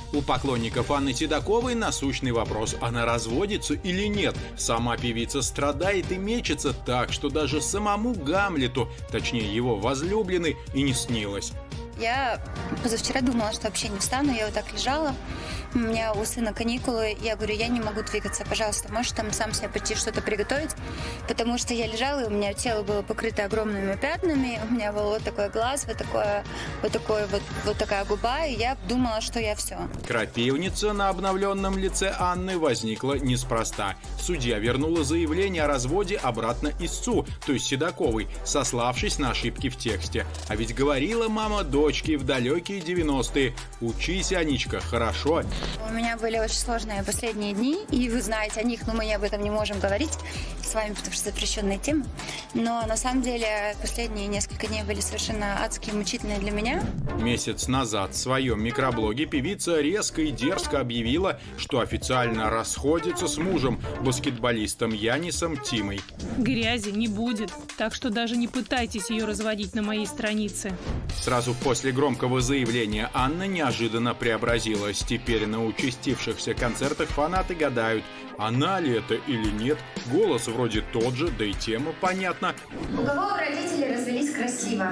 У поклонников Анны Седоковой насущный вопрос: она разводится или нет? Сама певица страдает и мечется так, что даже самому Гамлету, точнее его возлюбленной, и не снилось. Я позавчера думала, что вообще не встану, я вот так лежала. У меня у сына каникулы, я говорю, я не могу двигаться, пожалуйста, можешь там сам себе прийти что-то приготовить? Потому что я лежала, и у меня тело было покрыто огромными пятнами, у меня был вот такой глаз, вот такая губа, и я думала, что я все. Крапивница на обновленном лице Анны возникла неспроста. Судья вернула заявление о разводе обратно истцу, то есть Седоковой, сославшись на ошибки в тексте. А ведь говорила мама дочке в далекие 90-е: учись, Анечка, хорошо. У меня были очень сложные последние дни, и вы знаете о них, но мы об этом не можем говорить с вами, потому что запрещенная тема. Но на самом деле последние несколько дней были совершенно адские, мучительные для меня. Месяц назад в своем микроблоге певица резко и дерзко объявила, что официально расходится с мужем, баскетболистом Яннисом Тимой. Грязи не будет, так что даже не пытайтесь ее разводить на моей странице. Сразу после громкого заявления Анна неожиданно преобразилась. Теперь на участившихся концертах фанаты гадают, она ли это или нет. Голос вроде тот же, да и тема понятна. У кого родители развелись красиво?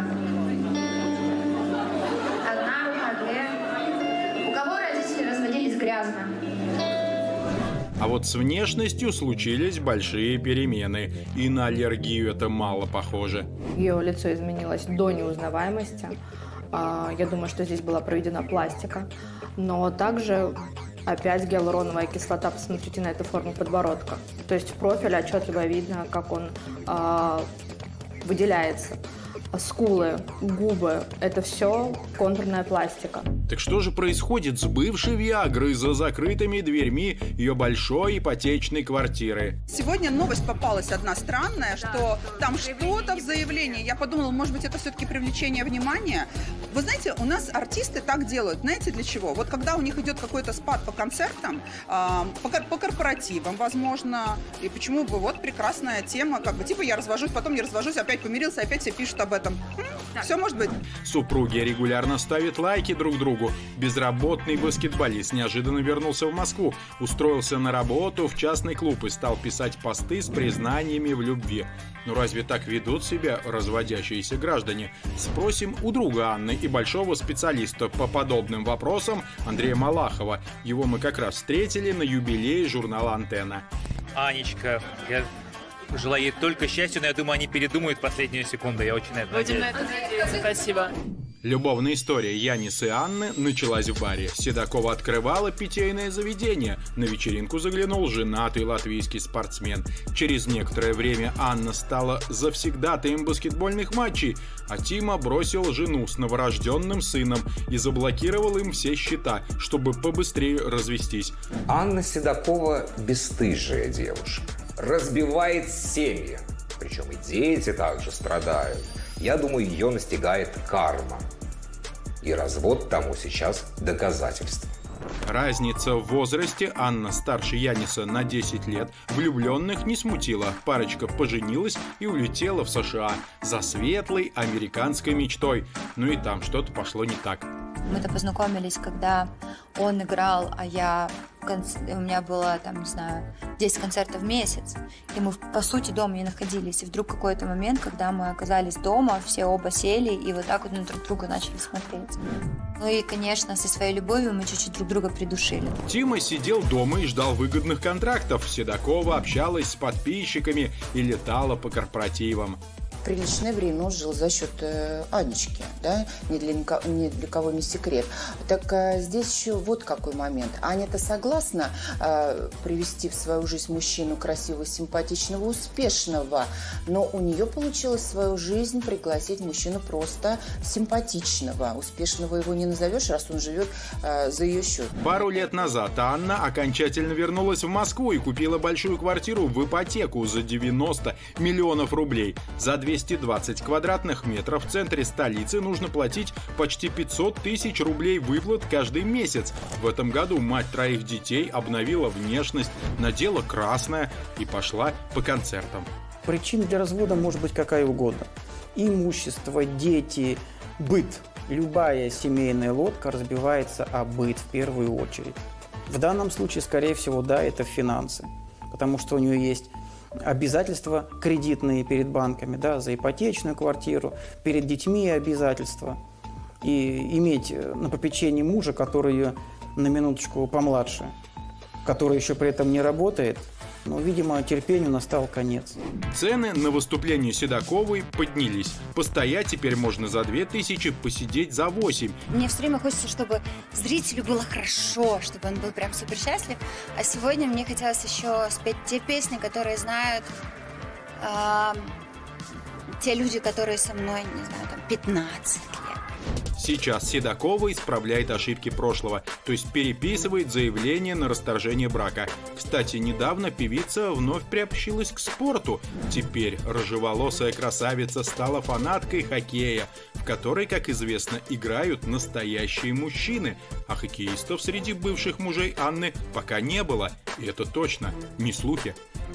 Одна рука, две. У кого родители разводились грязно? А вот с внешностью случились большие перемены. И на аллергию это мало похоже. Ее лицо изменилось до неузнаваемости. Я думаю, что здесь была проведена пластика. Но также опять гиалуроновая кислота. Посмотрите на эту форму подбородка. То есть в профиле отчетливо видно, как он выделяется. Скулы, губы – это все контурная пластика. Так что же происходит с бывшей Виагрой за закрытыми дверьми ее большой ипотечной квартиры? Сегодня новость попалась одна странная, что там что-то в заявлении. Я подумала, может быть, это все-таки привлечение внимания. Вы знаете, у нас артисты так делают. Знаете для чего? Вот когда у них идет какой-то спад по концертам, по корпоративам, возможно, и почему бы, вот прекрасная тема, как бы типа я развожусь, потом не развожусь, опять помирился, опять все пишут об этом. Все может быть. Супруги регулярно ставят лайки друг другу. Безработный баскетболист неожиданно вернулся в Москву, устроился на работу в частный клуб и стал писать посты с признаниями в любви. Ну разве так ведут себя разводящиеся граждане? Спросим у друга Анны и большого специалиста по подобным вопросам Андрея Малахова. Его мы как раз встретили на юбилее журнала «Антенна». Анечка, я желаю ей только счастья, но я думаю, они передумают в последнюю секунду. Я очень на это надеюсь. Спасибо. Любовная история Янниса и Анны началась в баре. Седокова открывала питейное заведение. На вечеринку заглянул женатый латвийский спортсмен. Через некоторое время Анна стала завсегдатаем баскетбольных матчей, а Тима бросил жену с новорожденным сыном и заблокировал им все счета, чтобы побыстрее развестись. Анна Седокова бесстыжая девушка. Разбивает семьи. Причем и дети также страдают. Я думаю, ее настигает карма. И развод тому сейчас доказательство. Разница в возрасте: Анна старше Янниса на 10 лет. Влюбленных не смутила. Парочка поженилась и улетела в США за светлой американской мечтой. Ну и там что-то пошло не так. Мы-то познакомились, когда он играл, а у меня было, там, не знаю, 10 концертов в месяц. И мы, по сути, дома не находились. И вдруг какой-то момент, когда мы оказались дома, все оба сели и вот так вот на друг друга начали смотреть. Ну и, конечно, со своей любовью мы чуть-чуть друг друга придушили. Тима сидел дома и ждал выгодных контрактов. Седокова общалась с подписчиками и летала по корпоративам. Приличное время он жил за счет Анечки, да, ни для кого не секрет. Так здесь еще вот какой момент. Аня-то согласна привести в свою жизнь мужчину красивого, симпатичного, успешного, но у нее получилось в свою жизнь пригласить мужчину просто симпатичного. Успешного его не назовешь, раз он живет за ее счет. Пару лет назад Анна окончательно вернулась в Москву и купила большую квартиру в ипотеку за 90 миллионов рублей. За 220 квадратных метров в центре столицы нужно платить почти 500 тысяч рублей выплат каждый месяц. В этом году мать троих детей обновила внешность, надела красное и пошла по концертам. Причина для развода может быть какая угодно. Имущество, дети, быт. Любая семейная лодка разбивается о быт в первую очередь. В данном случае, скорее всего, да, это финансы, потому что у нее есть обязательства кредитные перед банками, да, за ипотечную квартиру, перед детьми обязательства. И иметь на попечении мужа, который на минуточку помладше, который еще при этом не работает, но, видимо, терпению настал конец. Цены на выступление Седоковой поднялись. Постоять теперь можно за 2000, посидеть за 8. Мне все время хочется, чтобы зрителю было хорошо, чтобы он был прям супер счастлив. А сегодня мне хотелось еще спеть те песни, которые знают те люди, которые со мной, не знаю, там 15 лет. Сейчас Седокова исправляет ошибки прошлого, то есть переписывает заявление на расторжение брака. Кстати, недавно певица вновь приобщилась к спорту. Теперь рыжеволосая красавица стала фанаткой хоккея, в которой, как известно, играют настоящие мужчины. А хоккеистов среди бывших мужей Анны пока не было. И это точно не слухи.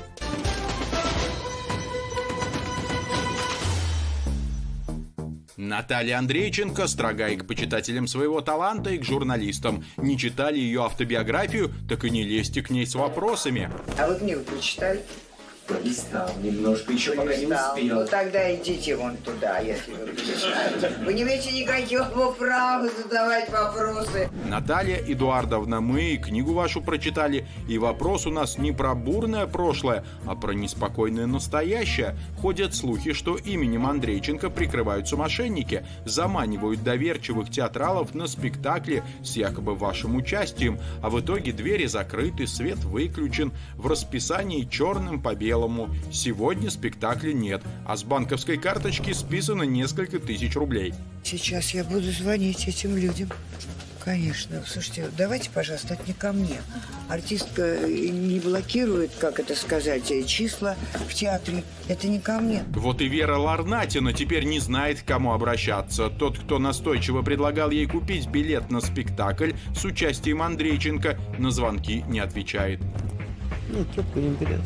Наталья Андрейченко строга и к почитателям своего таланта, и к журналистам. Не читали ее автобиографию, так и не лезьте к ней с вопросами. А вы книгу прочитали? Пролистал немножко, еще пока не успел. Ну тогда идите вон туда, если вы прочитали. Вы не имеете никакого права задавать вопросы. Наталья Эдуардовна, мы и книгу вашу прочитали, и вопрос у нас не про бурное прошлое, а про неспокойное настоящее. Ходят слухи, что именем Андрейченко прикрываются мошенники, заманивают доверчивых театралов на спектакли с якобы вашим участием, а в итоге двери закрыты, свет выключен, в расписании черным по белому. Сегодня спектакля нет, а с банковской карточки списано несколько тысяч рублей. Сейчас я буду звонить этим людям. Конечно. Слушайте, давайте, пожалуйста, это не ко мне. Артистка не блокирует, как это сказать, числа в театре. Это не ко мне. Вот и Вера Ларнатина теперь не знает, к кому обращаться. Тот, кто настойчиво предлагал ей купить билет на спектакль с участием Андрейченко, на звонки не отвечает. Ну, трубку не берет.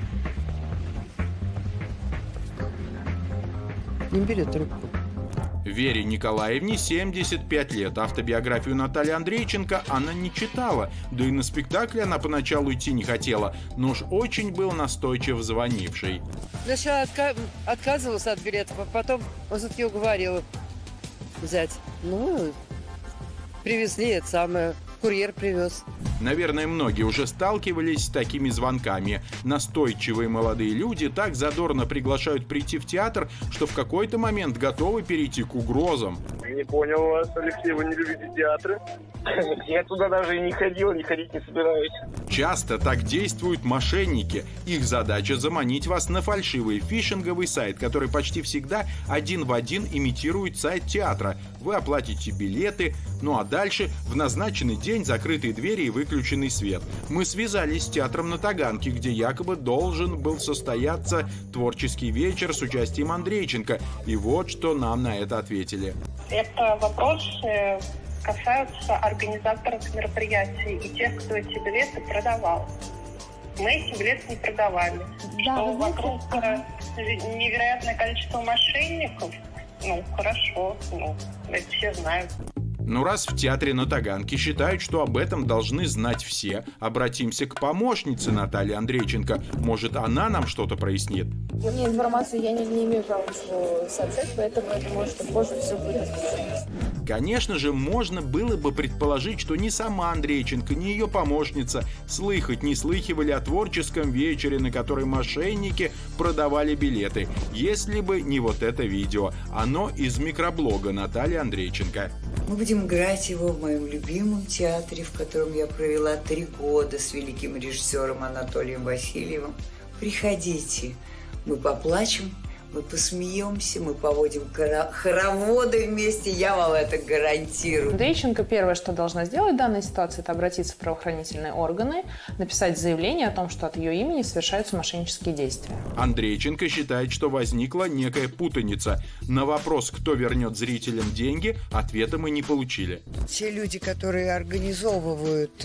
Не берет трубку. Вере Николаевне 75 лет. Автобиографию Натальи Андрейченко она не читала. Да и на спектакль она поначалу идти не хотела. Но уж очень был настойчив звонивший. Сначала отказывался от билета, потом он все-таки уговорил взять. Ну, привезли это самое. Курьер привез. Наверное, многие уже сталкивались с такими звонками. Настойчивые молодые люди так задорно приглашают прийти в театр, что в какой-то момент готовы перейти к угрозам. Не понял вас, Алексей, вы не любите театры? Я туда даже и не ходил, не ходить не собираюсь. Часто так действуют мошенники. Их задача заманить вас на фальшивый фишинговый сайт, который почти всегда один в один имитирует сайт театра. Вы оплатите билеты, ну а дальше в назначенный день закрытые двери и выключенный свет. Мы связались с театром на Таганке, где якобы должен был состояться творческий вечер с участием Андрейченко. И вот что нам на это ответили. Это вопросы касаются организаторов мероприятий и тех, кто эти билеты продавал. Мы эти билеты не продавали. Да, что вокруг невероятное количество мошенников, ну, хорошо, ну, это все знают. Но раз в театре на Таганке считают, что об этом должны знать все, обратимся к помощнице Натальи Андрейченко. Может, она нам что-то прояснит? Мне информацию я не имею права сообщать, поэтому это может позже все будет. Конечно же, можно было бы предположить, что ни сама Андрейченко, ни ее помощница слыхать не слыхивали о творческом вечере, на который мошенники продавали билеты, если бы не вот это видео. Оно из микроблога Натальи Андрейченко. Мы будем играть его в моем любимом театре, в котором я провела 3 года с великим режиссером Анатолием Васильевым. Приходите, мы поплачем, мы посмеемся, мы поводим хороводы вместе, я вам это гарантирую. Андрейченко первое, что должна сделать в данной ситуации, это обратиться в правоохранительные органы, написать заявление о том, что от ее имени совершаются мошеннические действия. Андрейченко считает, что возникла некая путаница. На вопрос, кто вернет зрителям деньги, ответа мы не получили. Те люди, которые организовывают...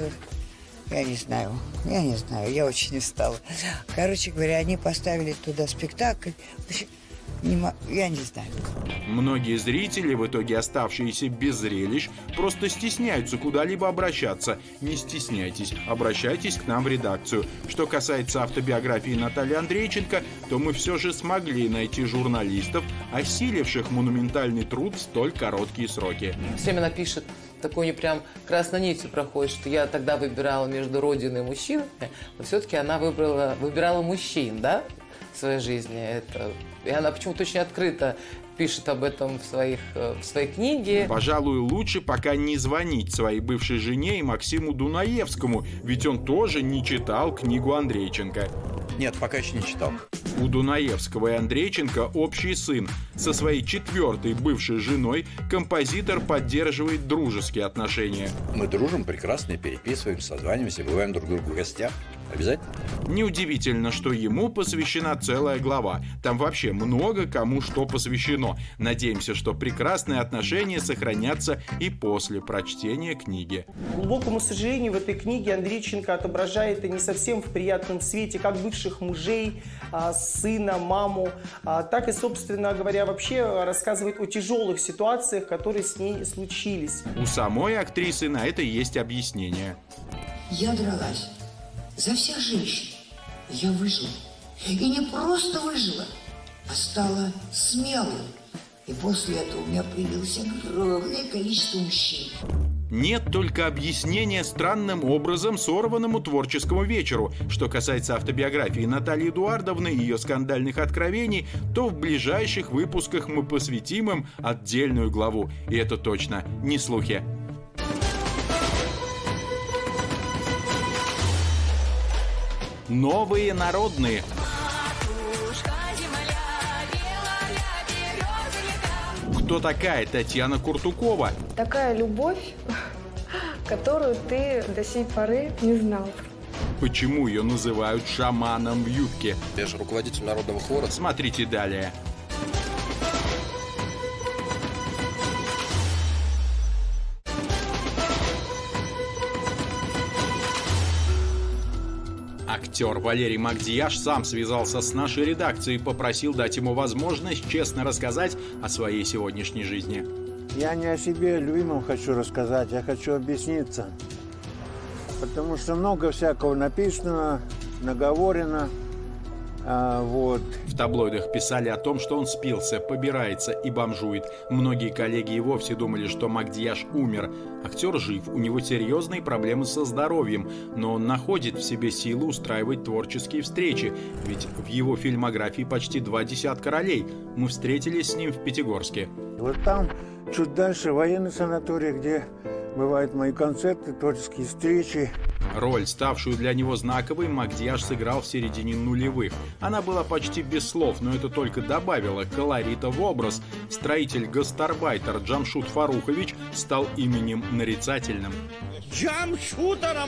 Я не знаю, я очень устала. Короче говоря, они поставили туда спектакль. Я не знаю. Многие зрители, в итоге оставшиеся без зрелищ, просто стесняются куда-либо обращаться. Не стесняйтесь, обращайтесь к нам в редакцию. Что касается автобиографии Натальи Андрейченко, то мы все же смогли найти журналистов, осиливших монументальный труд в столь короткие сроки. Все время она пишет, такой не прям красной нитью проходит, что я тогда выбирала между родиной и мужчиной, но все-таки она выбирала мужчин, да, в своей жизни. И она почему-то очень открыто пишет об этом в своей книге. Пожалуй, лучше пока не звонить своей бывшей жене и Максиму Дунаевскому, ведь он тоже не читал книгу Андрейченко. Нет, пока еще не читал. У Дунаевского и Андрейченко общий сын. Со своей 4-й бывшей женой композитор поддерживает дружеские отношения. Мы дружим, прекрасно переписываемся, созваниваемся, бываем друг другу в гостях. Обязательно. Неудивительно, что ему посвящена целая глава. Там вообще много кому что посвящено. Надеемся, что прекрасные отношения сохранятся и после прочтения книги. К глубокому сожалению, в этой книге Андрейченко отображает не совсем в приятном свете как бывших мужей, сына, маму, так и, собственно говоря, вообще рассказывает о тяжелых ситуациях, которые с ней случились. У самой актрисы на это есть объяснение. Я дралась за всех женщин. Я выжила. И не просто выжила, а стала смелой. И после этого у меня появилось огромное количество мужчин. Нет только объяснения странным образом сорванному творческому вечеру. Что касается автобиографии Натальи Эдуардовны и ее скандальных откровений, то в ближайших выпусках мы посвятим им отдельную главу. И это точно не слухи. Новые народные. Кто такая Татьяна Куртукова? Такая любовь, которую ты до сей поры не знал. Почему ее называют шаманом в юбке? Я же руководитель народного хора. Смотрите далее. Актер Валерий Магдияш сам связался с нашей редакцией и попросил дать ему возможность честно рассказать о своей сегодняшней жизни. Я не о себе любимом хочу рассказать, я хочу объясниться. Потому что много всякого написано, наговорено. В таблоидах писали о том, что он спился, побирается и бомжует. Многие коллеги и вовсе думали, что Магдияш умер. Актер жив, у него серьезные проблемы со здоровьем, но он находит в себе силы устраивать творческие встречи. Ведь в его фильмографии почти 20 ролей. Мы встретились с ним в Пятигорске. Вот там, чуть дальше, военный санаторий, где бывают мои концерты, творческие встречи. Роль, ставшую для него знаковой, Магдияш сыграл в середине нулевых. Она была почти без слов, но это только добавило колорита в образ. Строитель-гастарбайтер Джамшут Фарухович стал именем нарицательным. Джамшута,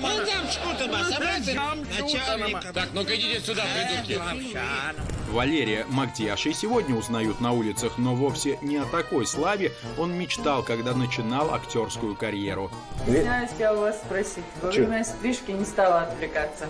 начальник. Так, ну-ка идите сюда, придурки. Валерия Магдияша и сегодня узнают на улицах, но вовсе не о такой славе он мечтал, когда начинал актерскую карьеру. Стесняюсь я у вас спросить. Во время стрижки не стала отвлекаться.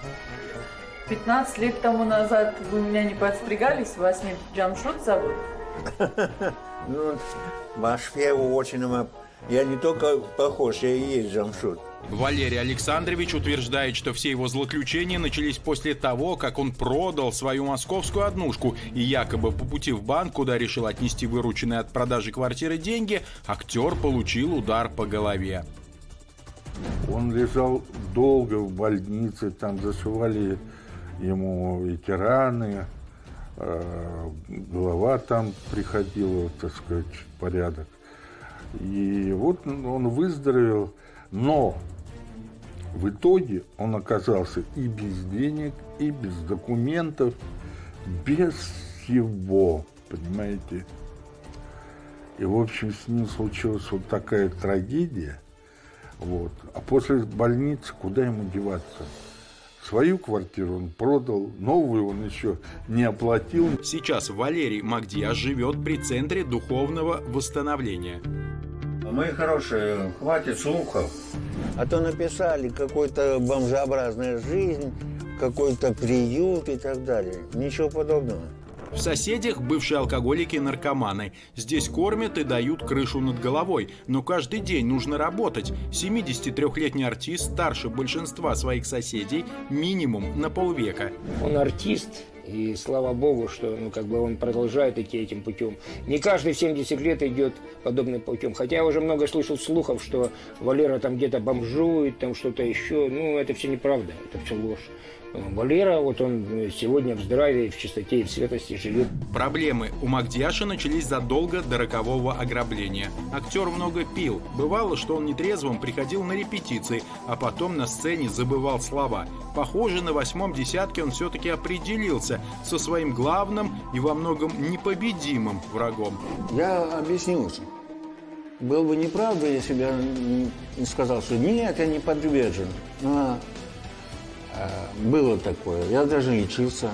15 лет тому назад вы меня не подстригались? Вас не Джамшут зовут? Ну, ваш первый очень... Я не только похож, я и есть Джамшут. Валерий Александрович утверждает, что все его злоключения начались после того, как он продал свою московскую однушку, и якобы по пути в банк, куда решил отнести вырученные от продажи квартиры деньги, актер получил удар по голове. Он лежал долго в больнице, там зашивали ему ветераны, голова там приходила, так сказать, в порядок. И вот он выздоровел, но в итоге он оказался и без денег, и без документов, без всего, понимаете. И, в общем, с ним случилась вот такая трагедия. Вот. А после больницы куда ему деваться? Свою квартиру он продал, новую он еще не оплатил. Сейчас Валерий Магдияш живет при Центре духовного восстановления. Мои хорошие, хватит слухов. А то написали какой-то бомжеобразная жизнь, какой-то приют и так далее. Ничего подобного. В соседях бывшие алкоголики и наркоманы. Здесь кормят и дают крышу над головой. Но каждый день нужно работать. 73-летний артист старше большинства своих соседей минимум на полвека. Он артист. И слава богу, что он продолжает идти этим путем. Не каждый в 70 лет идет подобным путем. Хотя я уже много слышал слухов, что Валера там где-то бомжует, там что-то еще. Это все неправда, это все ложь. Валера, он сегодня в здравии, в чистоте и в светлости живет. Проблемы у Магдиаша начались задолго до рокового ограбления. Актер много пил. Бывало, что он нетрезвым приходил на репетиции, а потом на сцене забывал слова. Похоже, на 8-м десятке он все-таки определился со своим главным и во многом непобедимым врагом. Я объяснился. Было бы неправда, если бы я не сказал, что нет, я не подвержен. Было такое. Я даже лечился.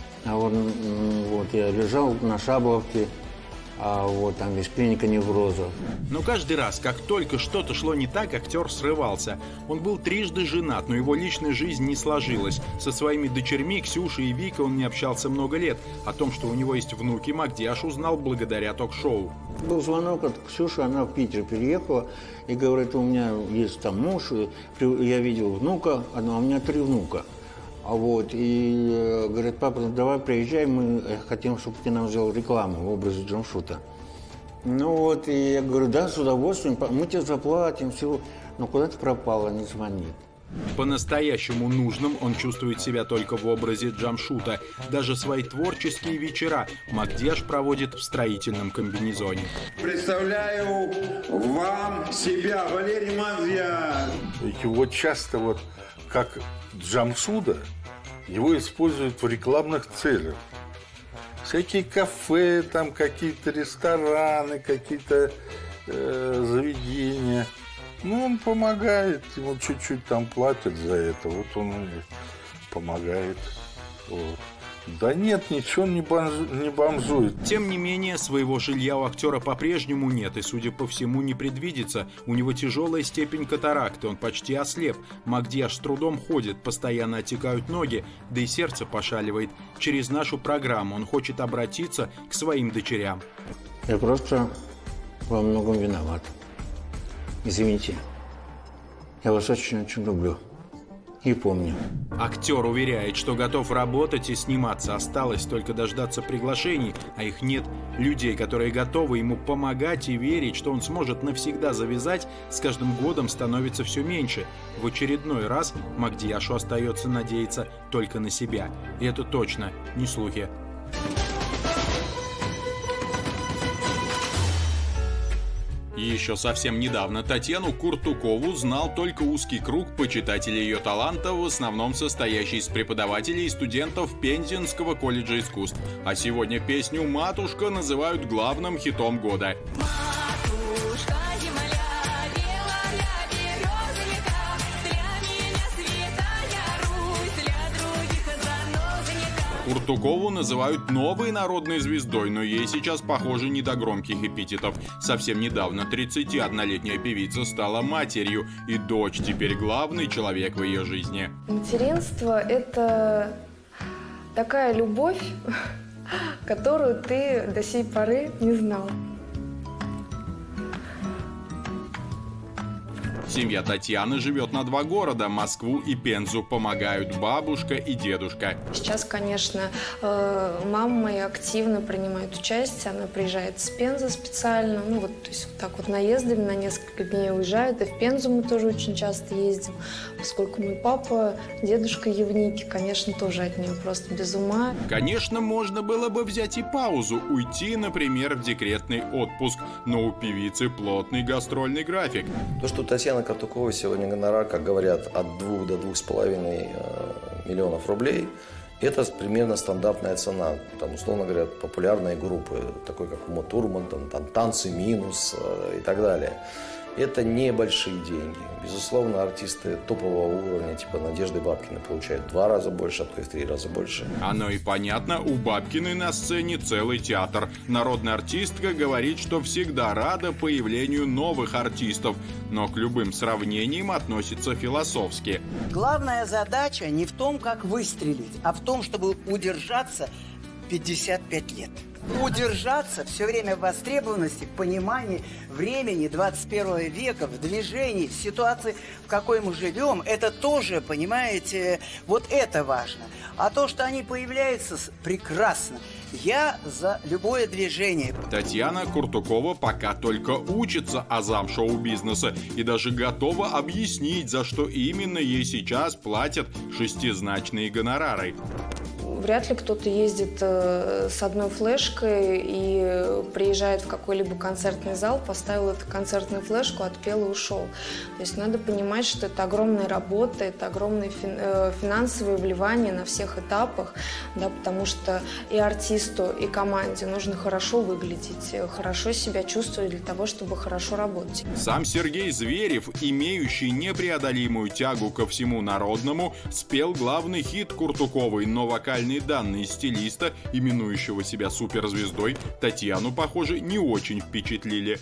Я лежал на Шабловке, там без клиника невроза. Но каждый раз, как только что-то шло не так, актер срывался. Он был трижды женат, но его личная жизнь не сложилась. Со своими дочерьми Ксюшей и Викой он не общался много лет. О том, что у него есть внуки, Магдиаш узнал благодаря ток-шоу. Был звонок от Ксюши, она в Питер переехала и говорит, у меня есть там муж, я видел внука, у меня 3 внука. И говорит, папа, давай приезжай, мы хотим, чтобы ты нам сделал рекламу в образе джамшута. И я говорю, да, с удовольствием, мы тебе заплатим, всего. Но куда ты пропала, не звони. По-настоящему нужным он чувствует себя только в образе джамшута. Даже свои творческие вечера Магдиаш проводит в строительном комбинезоне. Представляю вам себя, Валерий Магдиаш. Его часто как джамшуда, его используют в рекламных целях. Всякие кафе, там какие-то рестораны, какие-то заведения. Он помогает, ему чуть-чуть там платят за это, он помогает. Да нет, ничего не бомжует. Тем не менее, своего жилья у актера по-прежнему нет, и, судя по всему, не предвидится. У него тяжелая степень катаракты, он почти ослеп. Магдиаш с трудом ходит, постоянно отекают ноги, да и сердце пошаливает. Через нашу программу он хочет обратиться к своим дочерям. Я просто во многом виноват. Извините, я вас очень-очень люблю и помню. Актер уверяет, что готов работать и сниматься. Осталось только дождаться приглашений, а их нет. Людей, которые готовы ему помогать и верить, что он сможет навсегда завязать, с каждым годом становится все меньше. В очередной раз Магдиашу остается надеяться только на себя. И это точно не слухи. Еще совсем недавно Татьяну Куртукову знал только узкий круг почитателей ее таланта, в основном состоящий из преподавателей и студентов Пензенского колледжа искусств. А сегодня песню «Матушка» называют главным хитом года. Куртукову называют новой народной звездой, но ей сейчас, похоже, не до громких эпитетов. Совсем недавно 31-летняя певица стала матерью, и дочь теперь главный человек в ее жизни. Материнство – это такая любовь, которую ты до сей поры не знал. Семья Татьяны живет на 2 города – Москву и Пензу. Помогают бабушка и дедушка. Сейчас, конечно, мама моя активно принимает участие. Она приезжает с Пензы специально. То есть наездами на несколько дней уезжает. И в Пензу мы тоже очень часто ездим. Поскольку мой папа, дедушка Евники, конечно, тоже от нее просто без ума. Конечно, можно было бы взять и паузу, уйти, например, в декретный отпуск. Но у певицы плотный гастрольный график. То, что Татьяна Куртукова сегодня гонорар, как говорят, от 2 до 2,5 миллионов рублей, это примерно стандартная цена. Там, условно говоря, популярные группы, такой как Ума Турман, там «Танцы минус» и так далее. Это небольшие деньги. Безусловно, артисты топового уровня, типа Надежды Бабкиной, получают в 2 раза больше, а то и в 3 раза больше. Оно и понятно, у Бабкиной на сцене целый театр. Народная артистка говорит, что всегда рада появлению новых артистов, но к любым сравнениям относится философски. Главная задача не в том, как выстрелить, а в том, чтобы удержаться 55 лет. Удержаться все время в востребованности, в понимании времени 21 века, в движении, в ситуации, в какой мы живем, это тоже, понимаете, вот это важно. А то, что они появляются, прекрасно. Я за любое движение. Татьяна Куртукова пока только учится азам шоу-бизнеса и даже готова объяснить, за что именно ей сейчас платят шестизначные гонорары. Вряд ли кто-то ездит с одной флешкой и приезжает в какой-либо концертный зал, поставил эту концертную флешку, отпел и ушел. То есть надо понимать, что это огромная работа, это огромные финансовые вливания на всех этапах, да, потому что и артисту, и команде нужно хорошо выглядеть, хорошо себя чувствовать для того, чтобы хорошо работать. Сам Сергей Зверев, имеющий непреодолимую тягу ко всему народному, спел главный хит Куртуковой, но вокальные данные стилиста, именующего себя суперзвездой, Татьяну, похоже, не очень впечатлили.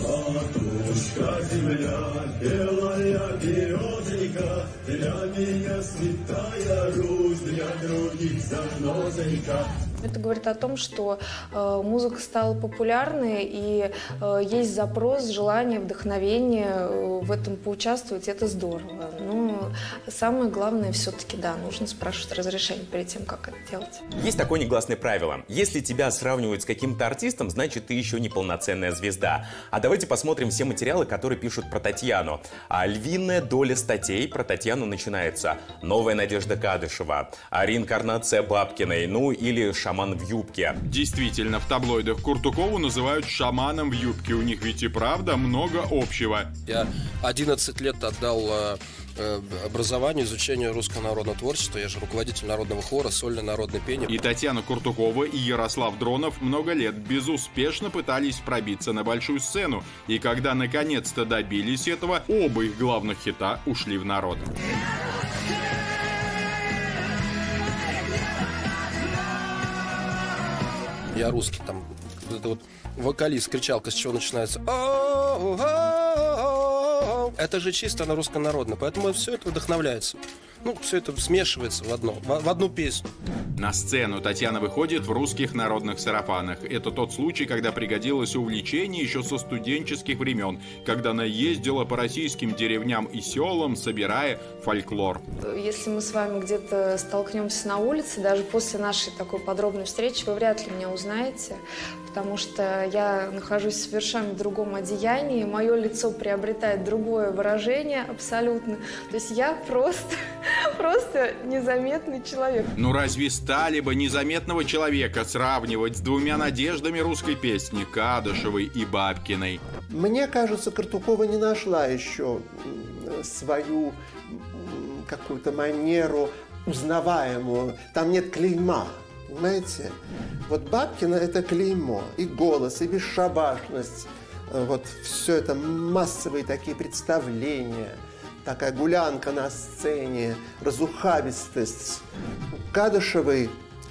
Матушка земля, белая березонька, для меня святая Русь, для других занозонька. Это говорит о том, что музыка стала популярной, и есть запрос, желание, вдохновение в этом поучаствовать, это здорово. Но самое главное все-таки, да, нужно спрашивать разрешение перед тем, как это делать. Есть такое негласное правило. Если тебя сравнивают с каким-то артистом, значит, ты еще не полноценная звезда. А давайте посмотрим все материалы, которые пишут про Татьяну. А львиная доля статей про Татьяну начинается. Новая Надежда Кадышева, реинкарнация Бабкиной, ну или шаман в юбке. Действительно, в таблоидах Куртукову называют шаманом в юбке. У них ведь и правда много общего. Я 11 лет отдал образованию, изучению русского народного творчества. Я же руководитель народного хора, сольное народное пение. И Татьяна Куртукова, и Ярослав Дронов много лет безуспешно пытались пробиться на большую сцену. И когда наконец-то добились этого, оба их главных хита ушли в народ. Я русский, там, это вот вокалист, кричалка, с чего начинается. Это же чисто на руссконародно, поэтому все это вдохновляется. Ну, все это смешивается в одну песню. На сцену Татьяна выходит в русских народных сарафанах. Это тот случай, когда пригодилось увлечение еще со студенческих времен, когда она ездила по российским деревням и селам, собирая фольклор. Если мы с вами где-то столкнемся на улице, даже после нашей такой подробной встречи, вы вряд ли меня узнаете, потому что я нахожусь в совершенно другом одеянии, мое лицо приобретает другое выражение абсолютно. То есть я просто незаметный человек. Ну разве стали бы незаметного человека сравнивать с двумя Надеждами русской песни, Кадышевой и Бабкиной? Мне кажется, Куртукова не нашла еще свою какую-то манеру узнаваемую. Там нет клейма, понимаете? Вот Бабкина – это клеймо. И голос, и бесшабашность. Вот все это массовые такие представления. Такая гулянка на сцене, разухабистость. Кадышевой,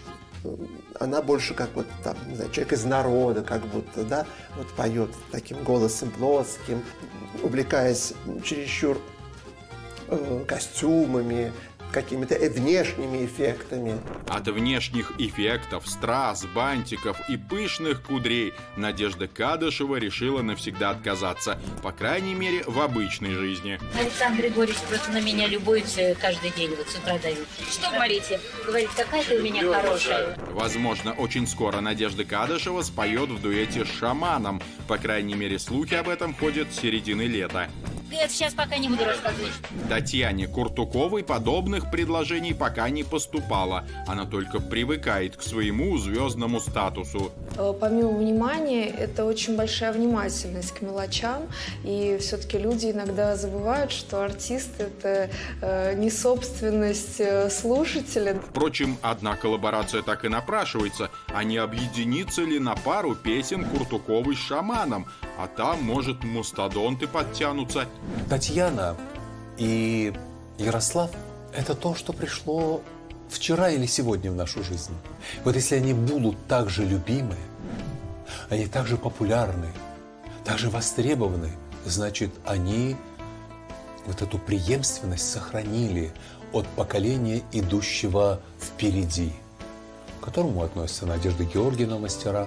она больше как вот там, не знаю, человек из народа, как будто, да, вот поет таким голосом плоским, увлекаясь чересчур костюмами, какими-то внешними эффектами. От внешних эффектов, страз, бантиков и пышных кудрей Надежда Кадышева решила навсегда отказаться. По крайней мере, в обычной жизни. Александр Григорьевич просто на меня любуется каждый день, вот с утра до вечера. Что говорите? Говорит, какая ты у меня хорошая. Возможно, очень скоро Надежда Кадышева споет в дуэте с шаманом. По крайней мере, слухи об этом ходят с середины лета. Это сейчас пока не буду рассказывать. Татьяне Куртуковой подобных предложений пока не поступало. Она только привыкает к своему звездному статусу. Помимо внимания, это очень большая внимательность к мелочам. И все-таки люди иногда забывают, что артист – это не собственность слушателя. Впрочем, одна коллаборация так и напрашивается. А не объединиться ли на пару песен Куртуковой с шаманом? А там, может, мастодонты подтянутся. Татьяна и Ярослав – это то, что пришло вчера или сегодня в нашу жизнь. Вот если они будут так же любимы, они так же популярны, так же востребованы, значит, они вот эту преемственность сохранили от поколения, идущего впереди. к которому относятся Надежда Георгиевна Мастера,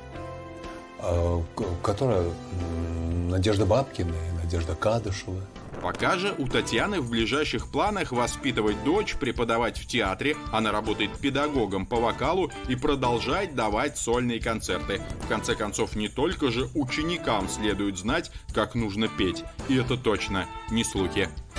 которая Надежда Бабкина и Надежда Кадышева. Пока же у Татьяны в ближайших планах воспитывать дочь, преподавать в театре. Она работает педагогом по вокалу и продолжает давать сольные концерты. В конце концов, не только же ученикам следует знать, как нужно петь. И это точно не слухи.